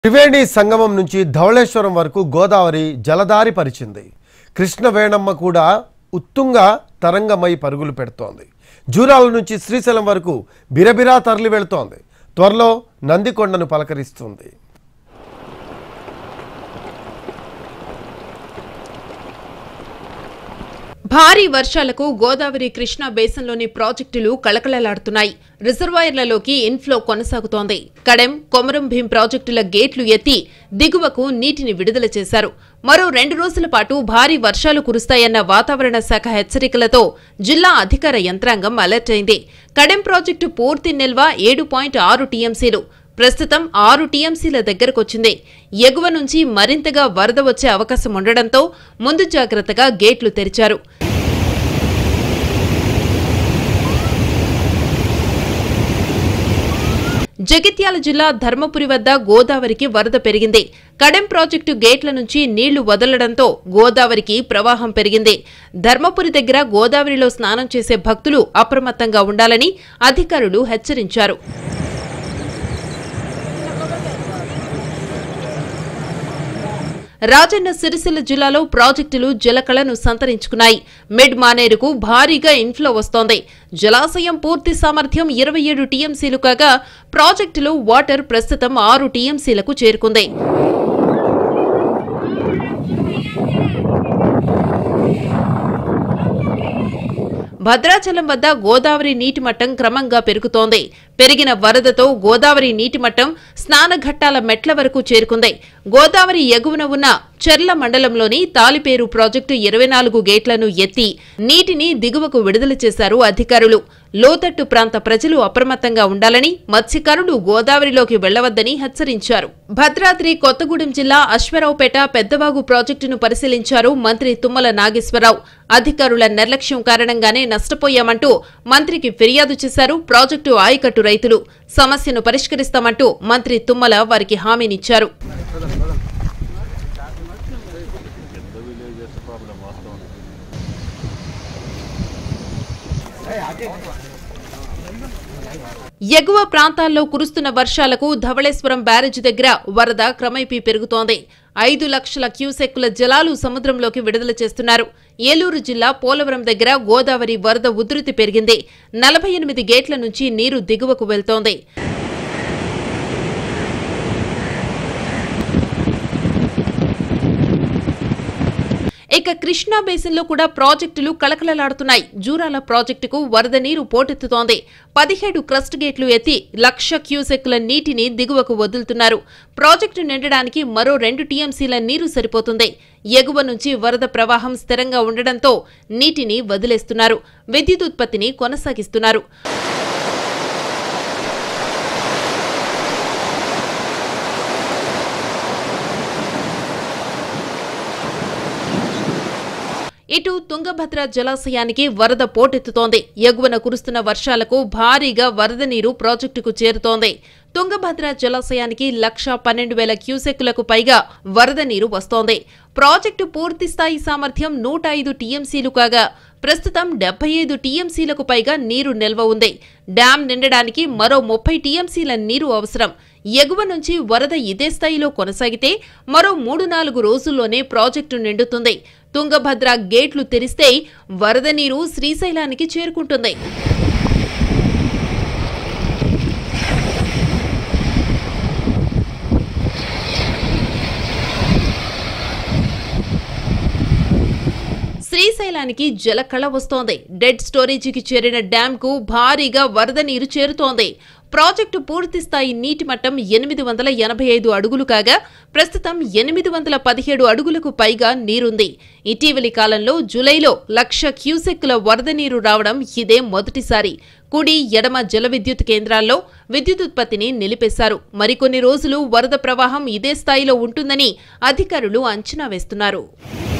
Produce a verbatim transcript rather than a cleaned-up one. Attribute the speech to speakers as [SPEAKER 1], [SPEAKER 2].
[SPEAKER 1] త్రివేణి సంగమం నుంచి ధవళేశ్వరం వరకు గోదావరి జలధారి పరిచింది. కృష్ణవేణమ్మ కూడా ఉత్తుంగ తరంగమై పరుగులు పెడుతోంది. జూరాల నుంచి శ్రీశైలం వరకు బిరబిరా తరలి వెళ్తోంది. త్వరలో నందికొండను పలకరిస్తుంది.
[SPEAKER 2] భారీ వర్షాలకు గోదావరి కృష్ణా బేసిన్లోని ప్రాజెక్టులు కళకళలాడుతున్నాయి. రిజర్వాయర్లలోకి ఇన్ఫ్లో కొనసాగుతోంది. కడెం, కొమరం భీం ప్రాజెక్టుల గేట్లు ఎత్తి దిగువకు నీటిని విడుదల చేశారు. మరో రెండు రోజుల పాటు భారీ వర్షాలు కురుస్తాయన్న వాతావరణ శాఖ హెచ్చరికలతో జిల్లా అధికార యంత్రాంగం అలర్ట్ అయింది. కడెం ప్రాజెక్టు పూర్తి నిల్వ ఏడు పాయింట్ ఆరు టీఎంసీలు ప్రస్తుతం ఆరు టీఎంసీల దగ్గరకొచ్చింది. ఎగువ నుంచి మరింతగా వరద వచ్చే అవకాశం ఉండడంతో ముందు జాగ్రత్తగా గేట్లు తెరిచారు. జగిత్యాల జిల్లా ధర్మపురి వద్ద గోదావరికి వరద పెరిగింది. కడెం ప్రాజెక్టు గేట్ల నుంచి నీళ్లు వదలడంతో గోదావరికి ప్రవాహం పెరిగింది. ధర్మపురి దగ్గర గోదావరిలో స్నానం చేసే భక్తులు అప్రమత్తంగా ఉండాలని అధికారులు హెచ్చరించారు. రాజన్న సిరిసిల్ల జిల్లాలో ప్రాజెక్టులు జలకళను సంతరించుకున్నాయి. మిడ్ మానేరుకు భారీగా ఇన్ఫ్లో వస్తోంది. జలాశయం పూర్తి సామర్థ్యం ఇరవై ఏడు టీఎంసీలు కాగా ప్రాజెక్టులో వాటర్ ప్రస్తుతం ఆరు టీఎంసీలకు చేరుకుంది. భద్రాచలం వద్ద గోదావరి నీటి మట్టం క్రమంగా పెరుగుతోంది. పెరిగిన వరదతో గోదావరి నీటి మట్టం స్నానఘట్టాల మెట్ల వరకు చేరుకుంది. గోదావరి ఎగువన ఉన్న చెర్ల మండలంలోని తాలిపేరు ప్రాజెక్టు ఇరవై నాలుగు గేట్లను ఎత్తి నీటిని దిగువకు విడుదల చేశారు అధికారులు. లోతట్టు ప్రాంత ప్రజలు అప్రమత్తంగా ఉండాలని, మత్స్యకారులు గోదావరిలోకి వెళ్లవద్దని హెచ్చరించారు. భద్రాద్రి కొత్తగూడెం జిల్లా అశ్వరావుపేట పెద్దవాగు ప్రాజెక్టును పరిశీలించారు మంత్రి తుమ్మల నాగేశ్వరరావు. అధికారుల నిర్లక్ష్యం కారణంగానే నష్టపోయామంటూ మంత్రికి ఫిర్యాదు చేశారు ప్రాజెక్టు ఆయకట్టు రైతులు. సమస్యను పరిష్కరిస్తామంటూ మంత్రి తుమ్మల వారికి హామీనిచ్చారు. ఎగువ ప్రాంతాల్లో కురుస్తున్న వర్షాలకు ధవళేశ్వరం బ్యారేజీ దగ్గర వరద క్రమేపీ పెరుగుతోంది. ఐదు లక్షల క్యూసెక్కుల జలాలు సముద్రంలోకి విడుదల చేస్తున్నారు. ఏలూరు జిల్లా పోలవరం దగ్గర గోదావరి వరద ఉధృతి పెరిగింది. నలభై ఎనిమిది గేట్ల నుంచి నీరు దిగువకు వెళ్తోంది. ఇక కృష్ణా బేసిన్లో కూడా ప్రాజెక్టులు కళకళలాడుతున్నాయి. జూరాల ప్రాజెక్టుకు వరద నీరు పోటెత్తుతోంది. పదిహేడు క్రస్ట్ గేట్లు ఎత్తి లక్ష క్యూసెక్కుల నీటిని దిగువకు వదులుతున్నారు. ప్రాజెక్టు నిండడానికి మరో రెండు టీఎంసీల నీరు సరిపోతుంది. ఎగువ నుంచి వరద ప్రవాహం స్థిరంగా ఉండడంతో నీటిని వదిలేస్తున్నారు. విద్యుత్ ఉత్పత్తిని కొనసాగిస్తున్నారు. ఇటు తుంగభద్ర జలాశయానికి వరద పోటెత్తుతోంది. ఎగువన కురుస్తున్న వర్షాలకు భారీగా వరద నీరు ప్రాజెక్టుకు చేరుతోంది. తుంగభద్ర జలాశయానికి లక్ష పన్నెండు వేల క్యూసెక్కులకు పైగా వరద నీరు వస్తోంది. ప్రాజెక్టు పూర్తిస్థాయి సామర్థ్యం నూట ఐదు టీఎంసీలు కాగా ప్రస్తుతం డెబ్బై ఐదు టీఎంసీలకు పైగా నీరు నిల్వ ఉంది. డ్యాం నిండడానికి మరో ముప్పై టీఎంసీల నీరు అవసరం. ఎగువ నుంచి వరద ఇదే స్థాయిలో కొనసాగితే మరో మూడు నాలుగు రోజుల్లోనే ప్రాజెక్టు నిండుతుంది. తుంగభద్ర గేట్లు తెరిస్తే వరద నీరు శ్రీశైలానికి చేరుకుంటుంది. శ్రీశైలానికి జలకళ వస్తోంది. డెడ్ స్టోరేజీకి చేరిన డ్యాంకు భారీగా వరద నీరు చేరుతోంది. ప్రాజెక్టు పూర్తిస్థాయి నీటి మట్టం ఎనిమిది వందల ఎనభై ఐదు అడుగులు కాగా ప్రస్తుతం ఎనిమిది వందల పదిహేడు అడుగులకు పైగా నీరుంది. ఇటీవలి కాలంలో జూలైలో లక్ష క్యూసెక్కుల వరద నీరు రావడం ఇదే మొదటిసారి. కుడి, ఎడమ జల విద్యుత్ కేంద్రాల్లో విద్యుదుత్పత్తిని నిలిపేశారు. మరికొన్ని రోజులు వరద ప్రవాహం ఇదే స్థాయిలో ఉంటుందని అధికారులు అంచనా వేస్తున్నారు.